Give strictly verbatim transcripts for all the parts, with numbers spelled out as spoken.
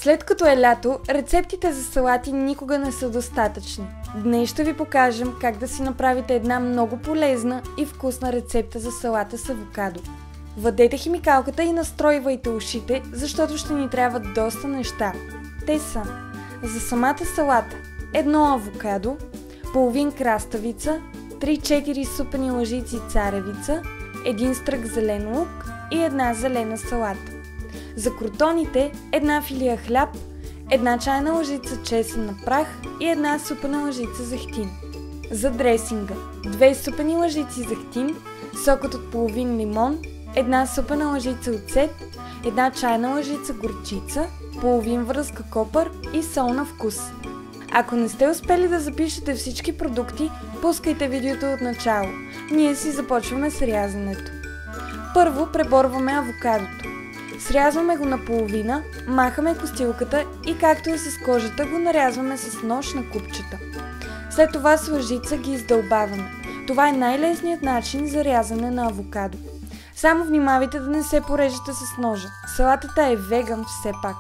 След като е лято, рецептите за салати никога не са достатъчни. Днес ще ви покажем как да си направите една много полезна и вкусна рецепта за салата с авокадо. Вадете химикалката и настройвайте ушите, защото ще ни трябват доста неща. Те са: за самата салата едно авокадо, половин краставица, три-четири супени лъжици царевица, един стрък зелен лук и една зелена салата. За крутоните една филия хляб, една чайна лъжица чесън на прах и една супена лъжица захтин. За дресинга две супени лъжици захтин, сокът от половин лимон, една супена лъжица оцет, една чайна лъжица горчица, половин връзка копър и сол на вкус. Ако не сте успели да запишете всички продукти, пускайте видеото от начало. Ние си започваме с рязането. Първо преборваме авокадото. Срязваме го наполовина, махаме костилката и както е с кожата го нарязваме с нож на купчета. След това с лъжица ги издълбаваме. Това е най-лесният начин за рязане на авокадо. Само внимавайте да не се порежете с ножа. Салатата е веган все пак.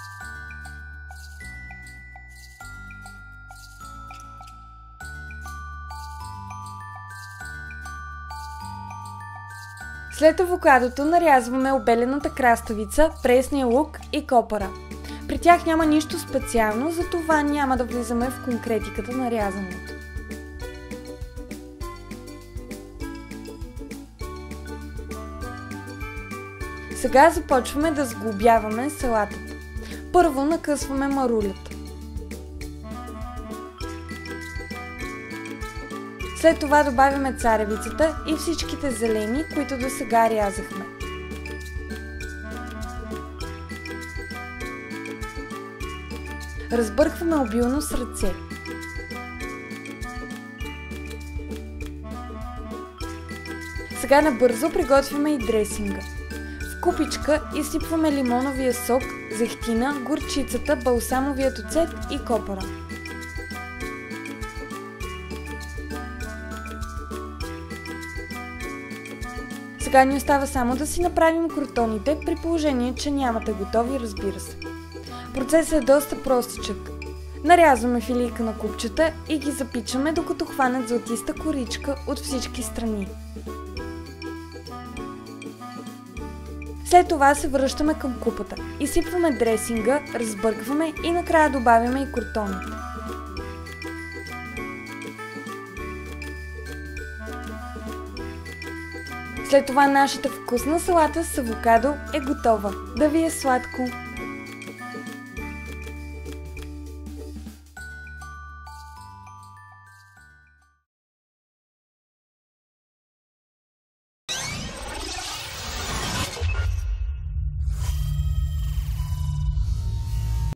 След авокадото нарязваме обелената краставица, пресния лук и копъра. При тях няма нищо специално, затова няма да влизаме в конкретиката на рязането. Сега започваме да сглобяваме салатата. Първо накъсваме марулята. След това добавяме царевицата и всичките зелени, които досега рязахме. Разбъркваме обилно с ръце. Сега набързо приготвяме и дресинга. В купичка изсипваме лимоновия сок, захтина, горчицата, балсамовият оцет и копъра. Сега ни остава само да си направим крутоните, при положение, че нямате готови, разбира се. Процесът е доста простичък. Нарязваме филийка на купчета и ги запичаме, докато хванат златиста коричка от всички страни. След това се връщаме към купата. Изсипваме дресинга, разбъркваме и накрая добавяме и крутоните. След това нашата вкусна салата с авокадо е готова. Да ви е сладко!